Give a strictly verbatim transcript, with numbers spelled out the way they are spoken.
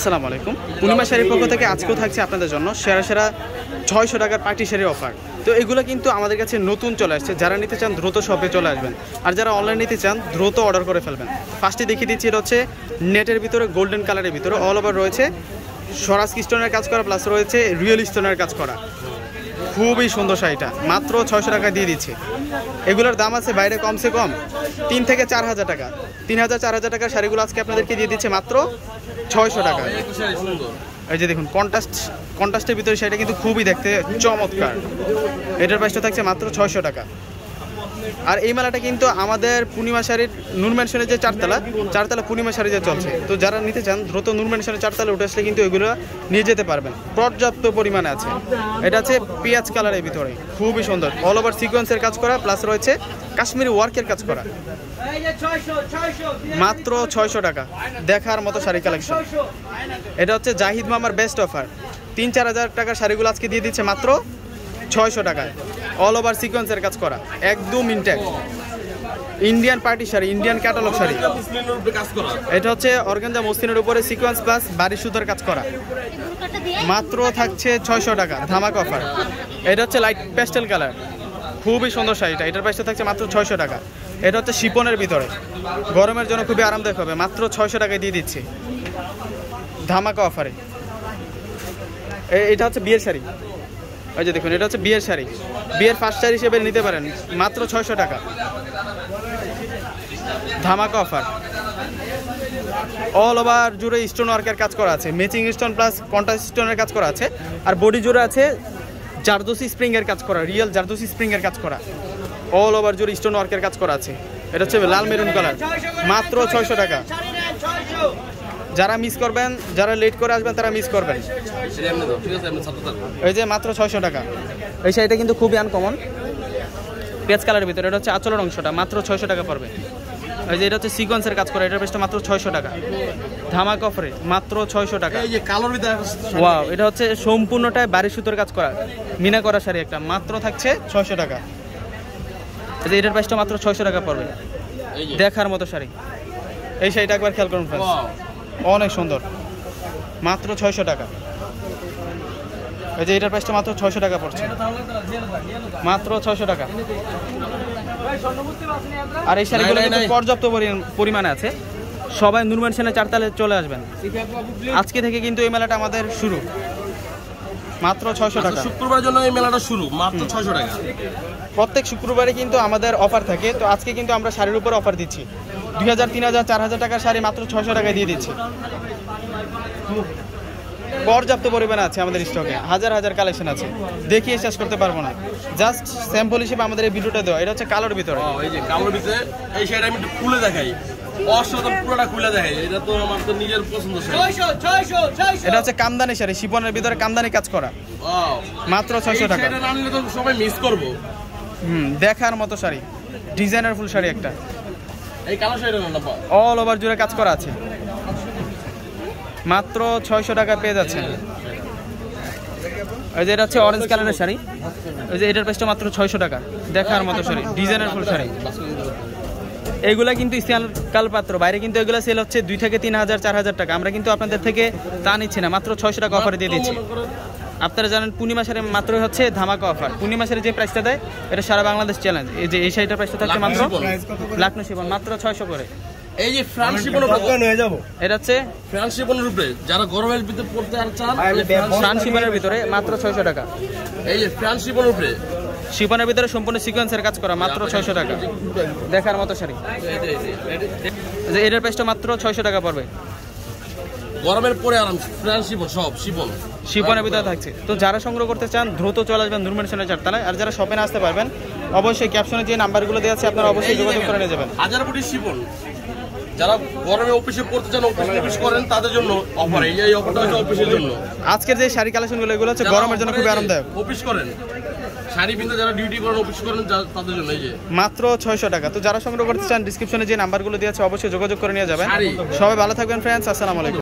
আসসালামু আলাইকুম। পূর্ণিমা শাড়ির পক্ষ থেকে আজকেও থাকছে আপনাদের জন্য সেরা সেরা ছয়শো টাকার পার্টি শাড়ির অফার। তো এগুলো কিন্তু আমাদের কাছে নতুন চলে আসছে, যারা নিতে চান দ্রুত শপে চলে আসবেন, আর যারা অনলাইন নিতে চান দ্রুত অর্ডার করে ফেলবেন। ফার্স্টে দেখিয়ে দিচ্ছি, এটা হচ্ছে নেটের ভিতরে গোল্ডেন কালারের ভিতরে অল ওভার রয়েছে সরাস স্টোনের কাজ করা, প্লাস রয়েছে রিয়েল স্টোনের কাজ করা। খুবই সুন্দর শাড়িটা মাত্র ছয়শো টাকা দিয়ে দিচ্ছে। এগুলোর দাম আছে বাইরে কমসে কম তিন থেকে চার হাজার টাকা, তিন হাজার চার হাজার টাকার শাড়িগুলো আজকে আপনাদেরকে দিয়ে দিচ্ছে মাত্র ছয়শো টাকা। এই যে দেখুন কন্ট্রাস্ট কন্ট্রাস্টের ভিতরে শাড়িটা কিন্তু খুবই দেখতে চমৎকার। এটার প্রাইসটা থাকছে মাত্র ছয়শো টাকা। আর এই মেলাটা কিন্তু আমাদের পূর্ণিমা শাড়ির নূর ম্যানশনের যে চারতলা চারতলা পূর্ণিমা শাড়ি যে চলছে, তো যারা নিতে চান দ্রুত নূর ম্যানশনের চারতলা উঠে আসলে কিন্তু এগুলো নিয়ে যেতে পারবেন, পর্যাপ্ত পরিমাণে আছে। এটা আছে পেঁয়াজ কালারের ভিতরে, খুবই সুন্দর অল ওভার সিকোয়েন্সের কাজ করা, প্লাস রয়েছে কাশ্মীরি ওয়ার্কের কাজ করা। মাত্র ছয়শো টাকা, দেখার মতো শাড়ি কালেকশন। এটা হচ্ছে জাহিদ মামার বেস্ট অফার। তিন চার হাজার টাকার শাড়িগুলো আজকে দিয়ে দিচ্ছে মাত্র ছয়শো টাকায়, অল ওভার সিকোয়েন্সের কাজ করা, একদম intact Indian party sari, Indian catalogue sari. এটা হচ্ছে অর্গানজা মসলিনের উপরে সিকোয়েন্স প্লাস বাড়ি সুতার কাজ করা, মাত্র থাকছে ছয়শো টাকা, ধামাকা অফার। এটা হচ্ছে লাইট প্যাস্টেল কালার, খুবই সুন্দর শাড়িটা, এটার প্রাইসটা থাকছে মাত্র ছয়শো টাকা। এটা হচ্ছে শিপনের ভিতরে, গরমের জন্য খুবই আরামদায়ক হবে, মাত্র ছয়শো টাকায় দিয়ে দিচ্ছি ধামাকা অফারে। এটা হচ্ছে বিয়ের শাড়ি, ওই যে দেখুন এটা হচ্ছে বিয়ের শাড়ি, বিয়ের ফার্স্ট শাড়ি হিসেবে নিতে পারেন, মাত্র ছয়শো টাকা, ধামাকা অফার। অল ওভার জুড়ে স্টোন ওয়ার্কের কাজ করা আছে, ম্যাচিং স্টোন প্লাস কন্ট্রাস্ট স্টোনের কাজ করা আছে, আর বডি জুড়ে আছে জারদোসি স্প্রিং এর কাজ করা, রিয়েল জারদোসি স্প্রিং এর কাজ করা, অল ওভার জুড়ে স্টোন ওয়ার্কের কাজ করা আছে। এটা হচ্ছে লাল মেরুন কালার, মাত্র ছয়শো টাকা। যারা মিস করবেন, যারা লেট করে আসবেন তারা মিস করবেন। এই যে মাত্র ছয়শো টাকা। এই শাড়িটা কিন্তু খুবই আনকমন, পেঁয়াজ কালারের ভিতরে, এটা হচ্ছে আঁচলের অংশটা, মাত্র ছয়শো টাকা পড়বে। এই যে এটা হচ্ছে সিকোয়েন্সের কাজ করা, এটার প্রাইসটা মাত্র ছয়শো টাকা, ধামাকা অফারে মাত্র ছয়শো টাকা। এই যে কালোর ভিতরে ওয়াও, এটা হচ্ছে সম্পূর্ণটাই বাড়ি সুতোর কাজ করা মিনা করা শাড়ি একটা, মাত্র থাকছে ছয়শো টাকা। এই যে এটার প্রাইসটা মাত্র ছয়শো টাকা পড়বে, দেখার মতো শাড়ি। এই শাড়িটা একবার খেয়াল করুন ফ্রেন্ডস, অনেক সুন্দর, মাত্র ছয়শো টাকা। এই যে এটার প্রাইসটা মাত্র ছয়শো টাকা পড়ছে, মাত্র ছয়শো টাকা। আর এই শাড়িগুলো কিন্তু পর্যাপ্ত পরিমাণে আছে, সবাই নূর ম্যানশনের চারতলায় চলে আসবেন। আজকে থেকে কিন্তু এই মেলাটা আমাদের শুরু, মাত্র ছয়শো টাকা। শুক্রবারের জন্য এই মেলাটা শুরু, মাত্র ছয়শো টাকা। প্রত্যেক শুক্রবারে কিন্তু আমাদের অফার থাকে, তো আজকে কিন্তু আমরা শাড়ির উপর অফার দিচ্ছি, দুই হাজার তিন হাজার চার হাজার টাকার শাড়ি মাত্র ছয়শো টাকায় দিয়ে দিচ্ছি। পর্যাপ্ত পরিমাণে আছে আমাদের স্টকে, হাজার হাজার কালেকশন আছে, দেখিয়ে শেষ করতে পারবো না, জাস্ট স্যাম্পল হিসেবে আমাদের এই ভিডিওটা দেওয়া। এটা হচ্ছে কালোর ভিতরে, এই যে কালোর ভিতরে এই শাড়িটা আমি একটু খুলে দেখাই, অসাধারণ পুরোটা খুলে দেখাই, এটা তো আমার তো নিজের পছন্দ শাড়ি। এটা হচ্ছে কামদানি শাড়ি, শিপনের ভিতরে কামদানি কাজ করা, মাত্র ছয়শো টাকা। এটা আনলে তো সবাই মিস করবো। হুম, দেখার মতো শাড়ি, ডিজাইনার ফুল শাড়ি একটা, এই কালো শাড়িটা না অল ওভার জুড়ে কাজ করা আছে, মাত্র ছয়শো টাকা পেয়ে যাচ্ছে। এই যে এটা হচ্ছে অরেঞ্জ কালারের শাড়ি, এই যে এটার প্রাইসটা মাত্র ছয়শো টাকা, দেখার মতো শাড়ি, ডিজাইনার ফুল শাড়ি। এইগুলা কিন্তু স্টিল কালপাত্র, বাইরে কিন্তু এগুলো সেল হচ্ছে দুই থেকে তিন হাজার চার হাজার টাকা, আমরা কিন্তু আপনাদের থেকে তা নিচ্ছি না, মাত্র ছয়শো টাকা অফারে দিয়ে দিচ্ছি। আপনারা জানেন পূর্ণিমা শাড়ি মাত্র হচ্ছে ধামাকা অফার, পূর্ণিমা শাড়ি যে প্রাইসটা দেয় এটা সারা বাংলাদেশ চ্যালেঞ্জ। এই যে এই শাড়িটার প্রাইসটা থাকছে মাত্র লাখনো শিবন, মাত্র ছয়শো করে। এই যে ফ্রান্স শিপনের উপরে নিয়ে যাব, এটা হচ্ছে ফ্রান্স শিপনের উপরে যারা গরমের ভিতরে পড়তে আর চান, ফ্রান্স শিপনের ভিতরে মাত্র ছয়শো টাকা। এই যে ফ্রান্স শিপনের উপরে, শিপনের ভিতরে সম্পূর্ণ সিকোয়েন্সের কাজ করা, মাত্র ছয়শো টাকা, দেখার মতো শাড়ি। যে এটার প্রাইসটা মাত্র ছয়শো টাকা পড়বে, গরমের পরে আরাম, ফ্রান্স শিপন সব শিপন শিপনের ভিতরে থাকছে। তো যারা সংগ্রহ করতে চান দ্রুত চলে আসবেন নূর ম্যানশনের চারতলায়, আর যারা শপে আসতে পারবেন অবশ্যই ক্যাপশনে যে নাম্বারগুলো দেওয়া আছে আপনারা অবশ্যই যোগাযোগ করে নিয়ে যাবেন। হাজার কোটি শিপন, যারা গরমে অফিসে পড়তে চান, অফিস করেন, তাদের জন্য অফার। এই অফারটা হচ্ছে অফিসের জন্য। আজকের যে শাড়ি কালেকশনগুলো এগুলো হচ্ছে গরমের জন্য খুবই আরামদায়ক, অফিস করেন, শাড়ি পিনতে যারা ডিউটি করেন, অফিস করেন, তাদের জন্য এই যে মাত্র ছয়শো টাকা। তো যারা সংগ্রহ করতে চান ডিসক্রিপশনে যে নাম্বারগুলো দেওয়া আছে অবশ্যই যোগাযোগ করে নিয়ে যাবেন। সবাই ভালো থাকবেন ফ্রেন্ডস, আসসালামু আলাইকুম।